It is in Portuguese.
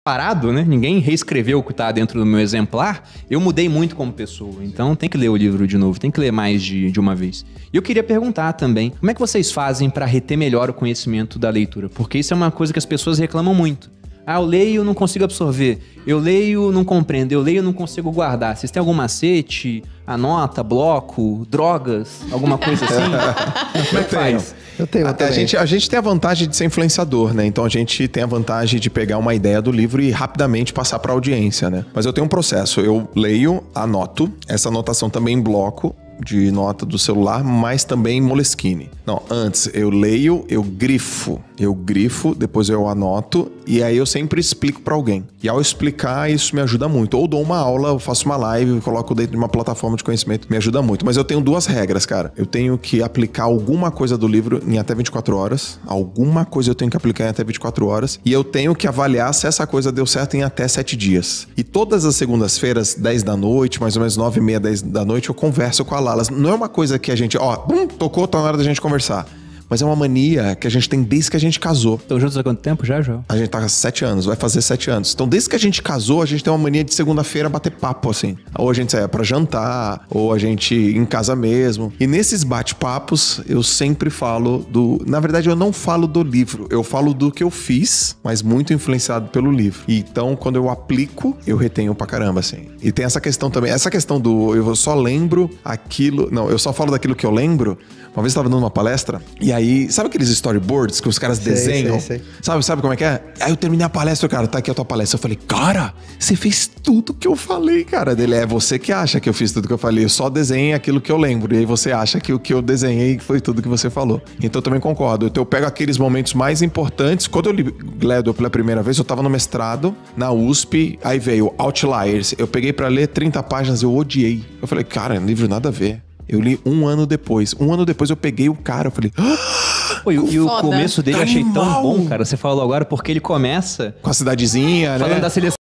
parado, né? Ninguém reescreveu o que tá dentro do meu exemplar. Eu mudei muito como pessoa. Então tem que ler o livro de novo, tem que ler mais de uma vez. E eu queria perguntar também, como é que vocês fazem para reter melhor o conhecimento da leitura? Porque isso é uma coisa que as pessoas reclamam muito. Ah, eu leio, não consigo absorver. Eu leio, não compreendo. Eu leio, não consigo guardar. Vocês têm algum macete? Anota, bloco, drogas, alguma coisa assim? Como é que faz? Eu tenho. A gente tem a vantagem de ser influenciador, né? Então a gente tem a vantagem de pegar uma ideia do livro e rapidamente passar para a audiência, né? Mas eu tenho um processo. Eu leio, anoto. Essa anotação também em bloco de nota do celular, mas também em Moleskine. Não, antes eu leio, eu grifo, depois eu anoto e aí eu sempre explico para alguém. E ao explicar, isso me ajuda muito. Ou dou uma aula, eu faço uma live, coloco dentro de uma plataforma de conhecimento, me ajuda muito. Mas eu tenho duas regras, cara. Eu tenho que aplicar alguma coisa do livro em até 24 horas. Alguma coisa eu tenho que aplicar em até 24 horas. E eu tenho que avaliar se essa coisa deu certo em até 7 dias. E todas as segundas-feiras, 10 da noite, mais ou menos 9h30, 10 da noite, eu converso com a Lalas. Não é uma coisa que a gente, tocou, tá na hora da gente conversar. Mas é uma mania que a gente tem desde que a gente casou. Estão juntos há quanto tempo já, João? A gente tá há 7 anos, vai fazer 7 anos. Então, desde que a gente casou, a gente tem uma mania de segunda-feira bater papo, assim. Ou a gente sai pra jantar, ou a gente em casa mesmo. E nesses bate-papos, eu sempre falo do... Na verdade, eu não falo do livro. Eu falo do que eu fiz, mas muito influenciado pelo livro. E então, quando eu aplico, eu retenho pra caramba, assim. E tem essa questão também. Essa questão do... Eu só lembro aquilo... Não, eu só falo daquilo que eu lembro. Uma vez eu tava dando uma palestra, e aí, sabe aqueles storyboards que os caras desenham? Sei. Sabe como é que é? Aí eu terminei a palestra, cara, tá aqui a tua palestra. Eu falei, cara, você fez tudo que eu falei, cara. Dele, é você que acha que eu fiz tudo que eu falei. Eu só desenhei aquilo que eu lembro. E aí você acha que o que eu desenhei foi tudo que você falou. Então eu também concordo. Então eu pego aqueles momentos mais importantes. Quando eu li Gladwell pela primeira vez, eu tava no mestrado, na USP, aí veio Outliers. Eu peguei pra ler 30 páginas, eu odiei. Eu falei, cara, é um livro nada a ver. Eu li 1 ano depois. 1 ano depois eu peguei o cara, eu falei... Pô, e o começo dele eu achei tão bom, cara. Você falou agora porque ele começa... Com a cidadezinha, né? Falando da seleção